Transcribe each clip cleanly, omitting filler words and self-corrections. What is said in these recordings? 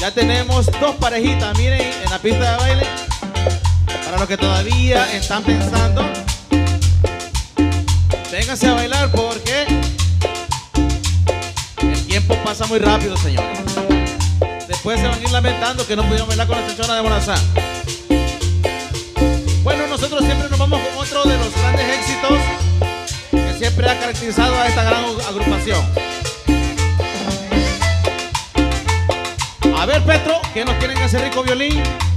Ya tenemos dos parejitas, miren, en la pista de baile. Para los que todavía están pensando, vénganse a bailar porque el tiempo pasa muy rápido, señores. Después se van a ir lamentando que no pudieron bailar con la Chichona de Bonazá. Bueno, nosotros siempre nos vamos con otro de los grandes éxitos que siempre ha caracterizado a esta gran agrupación. A ver, Petro, ¿qué nos quieren hacer rico violín?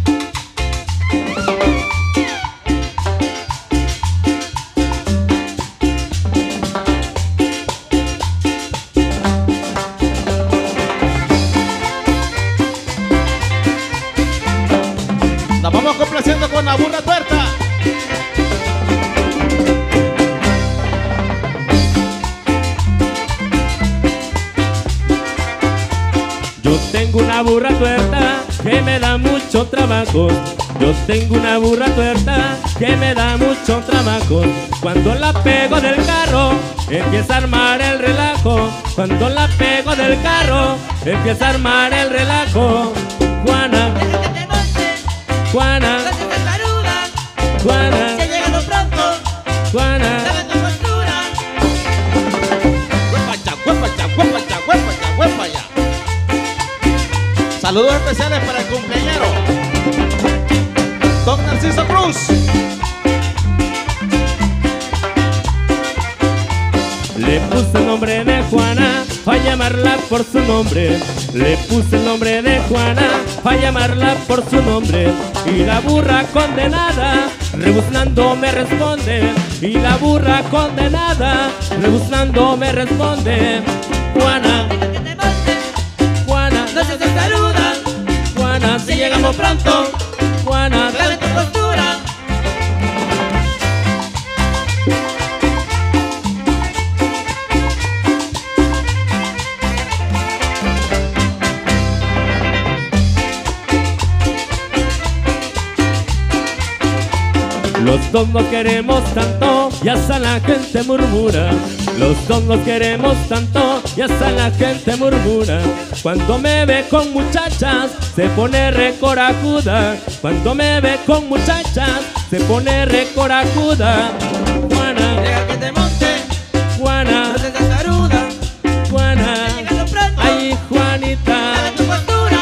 Nos vamos complaciendo con la burra tuerta. Yo tengo una burra tuerta que me da mucho trabajo. Yo tengo una burra tuerta que me da mucho trabajo. Cuando la pego del carro, empieza a armar el relajo. Cuando la pego del carro, empieza a armar el relajo. Juana, Deja que te monte, Juana, no seas testaruda. Juana, Si ha llegado pronto, Juana. dame tu postura. Huepacha, huepacha, huepacha, huepacha, huepacha. Saludos especiales para el cumpleañero Don Narciso Cruz. Le puse el nombre de Juana para llamarla por su nombre. Le puse el nombre de Juana para llamarla por su nombre. Y la burra condenada rebuznando me responde. Y la burra condenada rebuznando me responde. Juana, Deja que te monte, Juana, no seas testaruda. Juana, si llegamos pronto, Juana, Dame tu postura. los dos nos queremos tanto y hasta la gente murmura. Los dos nos queremos tanto y hasta la gente murmura. Cuando me ve con muchachas se pone recorajuda. Cuando me ve con muchachas se pone recorajuda. Juana, Deja que te monte, Juana, no seas testaruda. Juana, Si ha llegado pronto, ay Juanita. dame tu postura.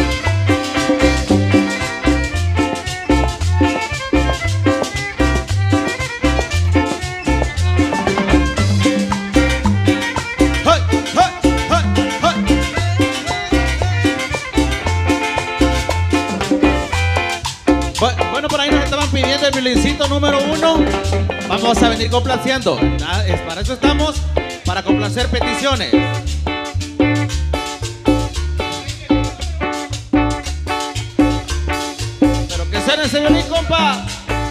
¡Hey, hey, hey, hey! Bueno, por ahí nos estaban pidiendo el violincito número 1. Vamos a venir complaciendo. Para eso estamos, para complacer peticiones. Pero que suene ese violín, compa.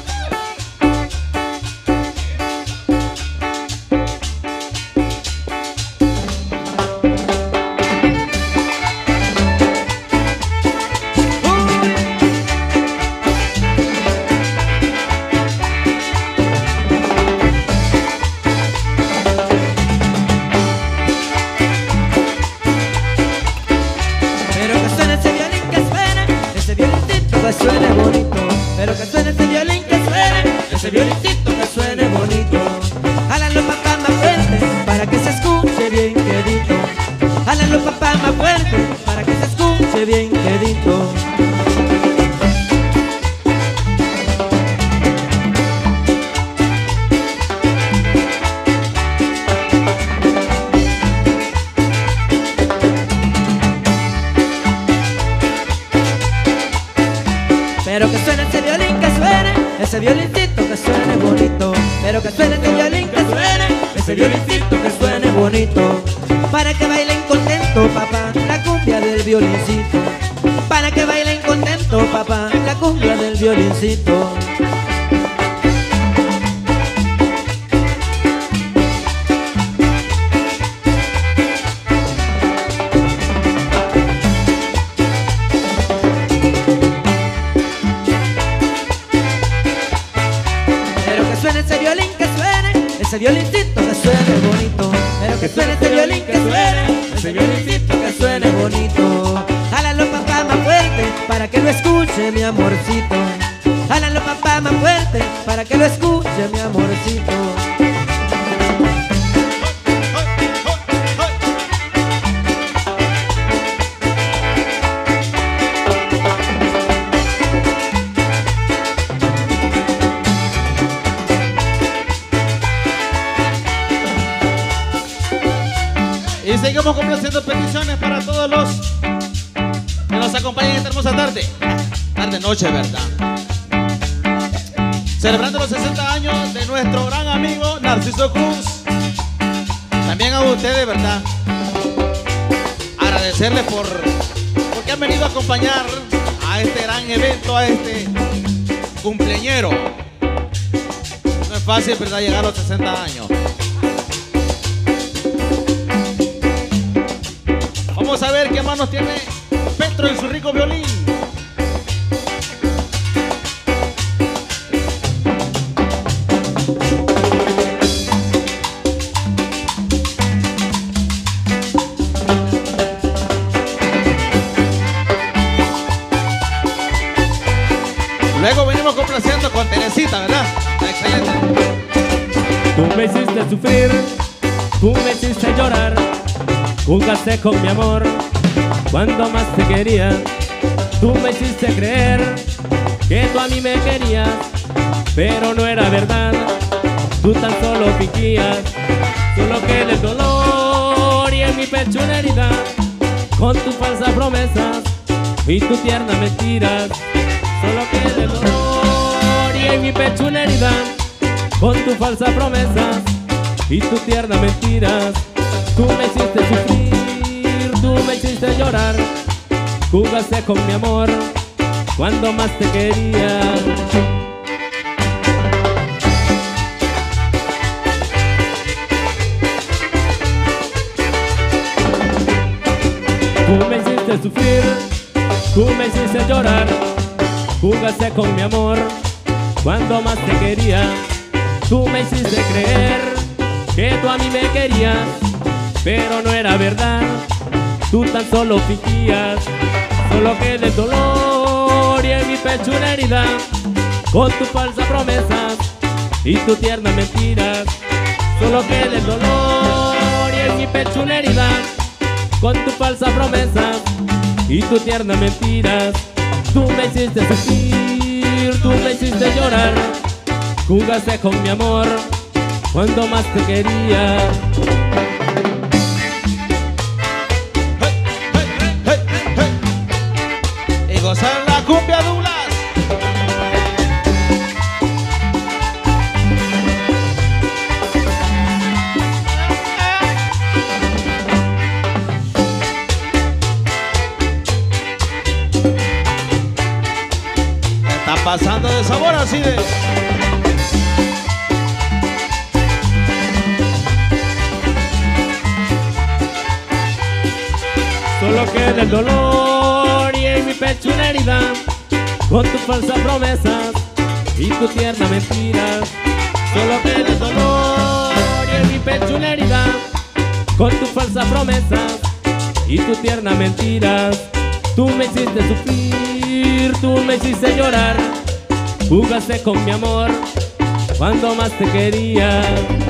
Pero que suene ese violín, que suene ese violincito, que suene bonito. Pero que suene ese violín, que suene ese violincito, que suene bonito. Jálalo papá más fuerte para que se escuche bien quedito. Jálalo papá más fuerte para que se escuche bien quedito. Pero que suene ese violín, que suene ese violincito, que suene bonito. Pero que suene ese violín, que suene ese violincito, que suene bonito. Para que bailen contento, papá, la cumbia del violincito. Para que bailen contento, papá, la cumbia del violincito. Pero que suene ese violín, que suene ese violincito, que suene bonito. Pero que suene ese violín, que suene ese violincito, que suene bonito. Jálalo papá escuche mi amorcito. Jálalo papá más fuerte para que lo escuche mi amorcito. Y seguimos complaciendo peticiones para todos los que nos acompañan en esta hermosa tarde. Noche, ¿verdad? Celebrando los 60 años de nuestro gran amigo Narciso Cruz. También a ustedes, ¿verdad? Agradecerles porque han venido a acompañar a este gran evento, a este cumpleañero. No es fácil, ¿verdad?, llegar a los 60 años. Vamos a ver qué manos tiene Petro en su rico violín. Luego venimos complaciendo con Teresita, ¿verdad? Excelente. Tú me hiciste sufrir, tú me hiciste llorar, jugaste con mi amor cuando más te quería. Tú me hiciste creer que tú a mí me querías, pero no era verdad, tú tan solo fingías. Solo queda el dolor y en mi pecho una herida, con tus falsas promesas y tu tierna mentiras. Solo queda el dolor y en mi pecho una herida, con tus falsas promesas y tu tierna mentiras. Tú me hiciste sufrir, tú me hiciste llorar, jugaste con mi amor cuando más te quería. Tú me hiciste sufrir, tú me hiciste llorar, jugaste con mi amor cuando más te quería. Tú me hiciste creer que tú a mí me querías, pero no era verdad, tú tan solo fingías. Solo queda el dolor y en mi pecho una herida, con tus falsas promesas y tu tierna mentiras. Solo queda el dolor y en mi pecho una herida, con tus falsas promesas y tu tierna mentiras. Tú me hiciste sufrir, tú me hiciste llorar, jugaste con mi amor cuando más te quería. Y gozar la cumbia Douglas. Está pasando de sabor así de... Solo queda el dolor y en mi pecho una herida, con tus falsas promesas y tu tierna mentiras. Solo queda el dolor y en mi pecho una herida, con tus falsas promesas y tu tierna mentiras. Tú me hiciste sufrir, tú me hiciste llorar, jugaste con mi amor cuando más te quería.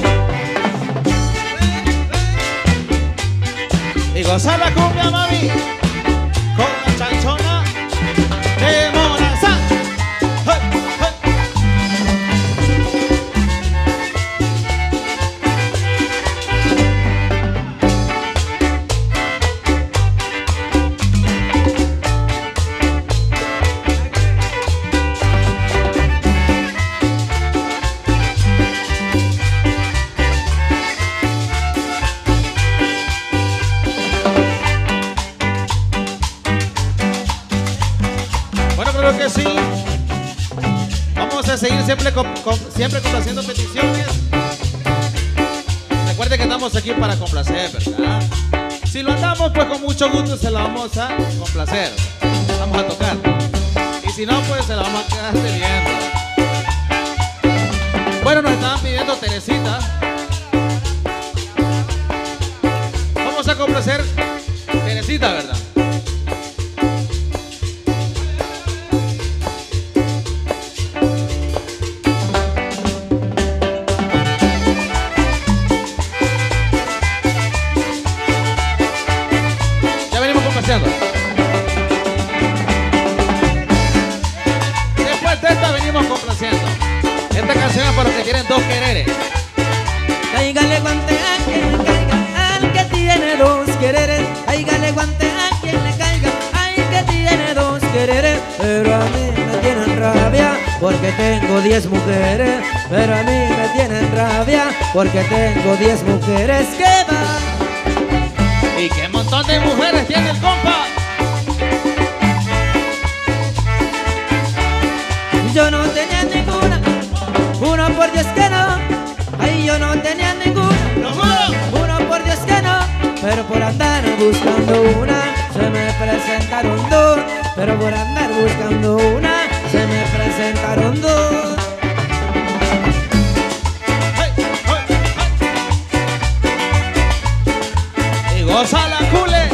Y gozar la cumbia, mami, con la chanchona de Morazán. ¡Hey, hey! Creo que sí. Vamos a seguir siempre complaciendo peticiones. Recuerde que estamos aquí para complacer, ¿verdad? Si lo andamos, pues con mucho gusto se la vamos a complacer. Vamos a tocar. Y si no, pues se la vamos a quedar viendo. Bueno, nos estaban pidiendo Teresita. Vamos a complacer Teresita, ¿verdad? complaciendo. Después de esta venimos complaciendo. Esta canción es para los que quieren dos quereres. Cáigale guante a quien le caiga, al que tiene dos quereres. Cáigale guante a quien le caiga, al que tiene dos quereres. Pero a mí me tienen rabia porque tengo 10 mujeres. Pero a mí me tienen rabia porque tengo 10 mujeres. ¿Qué va? Y qué montón de mujeres tiene el compa. Yo no tenía ninguna, uno por Dios que no. Ay, yo no tenía ninguna, ¡Lo juro! uno por Dios que no. Pero por andar buscando una, se me presentaron dos. Pero por andar buscando una, se me presentaron dos. ¡Hey, hey, hey! Y goza la cule.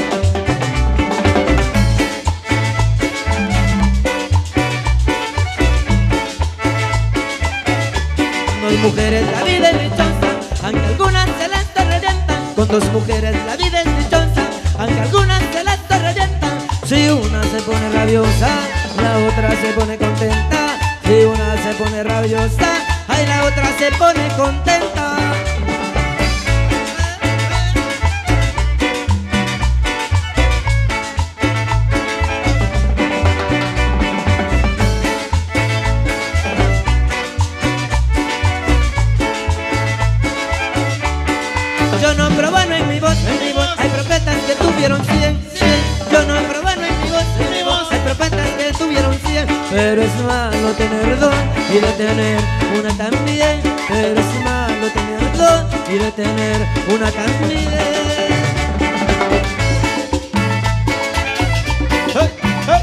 Con 2 mujeres la vida es dichosa, aunque algunas se las revientan. Con 2 mujeres la vida es dichosa, aunque algunas se las revientan. Si una se pone rabiosa, la otra se pone contenta. Si una se pone rabiosa, ay, la otra se pone contenta. Yo no probano en mi voz, hay profetas que tuvieron 100. Yo no probano en mi voz, hay profetas que tuvieron 100. Pero es malo tener dos y de tener una también. Pero es malo tener dos y de tener una también. ¡Hey, hey,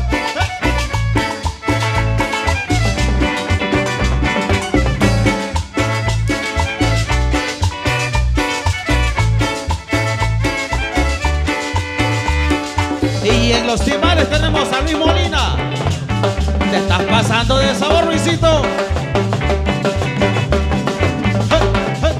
hey! Y en los timbales tenemos a Luis Molina. Te estás pasando de sabor, Luisito. ¡Hey, hey!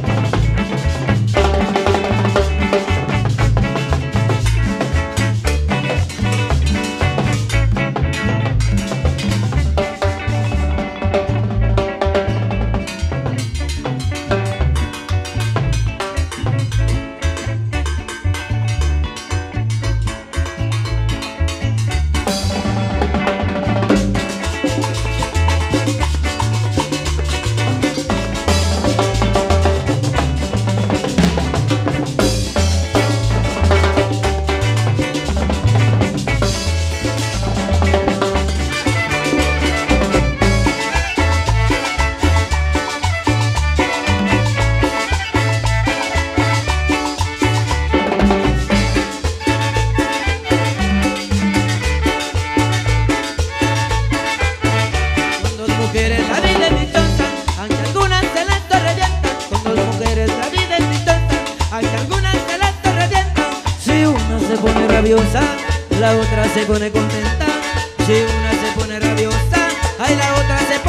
Mujeres la vida es dichosa, aunque algunas se las revientan. Con 2 mujeres la vida es dichosa, aunque algunas se las revientan. Si una se pone rabiosa, la otra se pone contenta. Si una se pone rabiosa, ay, la otra se